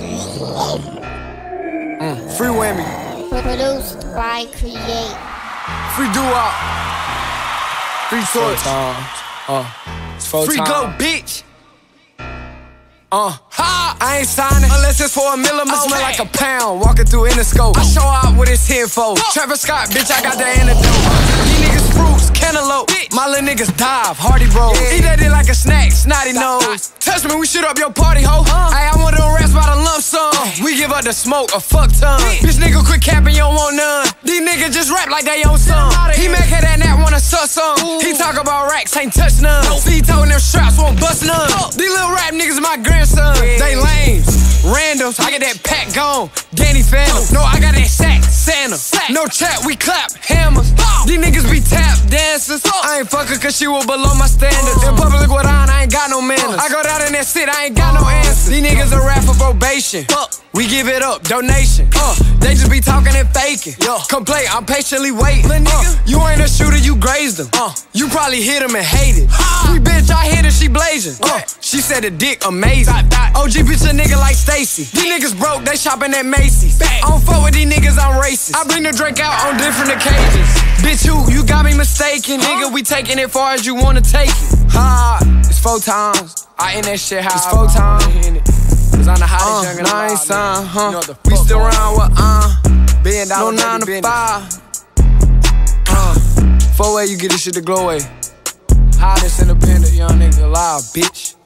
Free Whammy. Produced by Create. Free Doo-Wop. Free Torch. Free Glow, bitch. I ain't signing unless it's for a million. Smell like a pound. Walking through Interscope. I show out with his info. Travis Scott, bitch, I got the antidote. These niggas fruits, cantaloupe. My little niggas dive, Hardy Bros. Eat that dick like a snack, snotty nose. Touch me, we shoot up your party, ho. Ay, I want them rats by the lump sum. We give up the smoke, a fuck ton. Bitch, nigga, quit capping, you don't want none. These niggas just rap like they own some. He make her that nap, wanna suck some. He talk about racks, ain't touch none. See, he told them straps, won't bust none. These little rap niggas my grandson. They lames, randoms, I get that pack gone. Danny Phantom, no, I got that sack, Santa. No chat, we clap, hammers. These niggas be tap dancers. I ain't fuckin' cause she was below my standards. In public with I ain't got no manners. I go down in that shit, I ain't got no answers. These niggas a rap for probation. We give it up, donation. They just be talking and faking. Complain, I'm patiently waiting. You ain't a shooter, you grazed them. You probably hit him and hated. Free bitch, I hit her, she blazing. She said the dick amazing. OG bitch a nigga like Stacy. These niggas broke, they shopping at Macy's. I don't fuck with these niggas, I'm racist. I bring the drink out on different occasions. Bitch, you got me mistaken. Nigga, we taking it far as you wanna take it. It's 4 times. I in that shit how it's 4 times. Cause I'm the hottest young in the world, son, we still around with $1 no 9 to 5. 4-way, you get this shit to glow away. Hottest independent young nigga alive, bitch.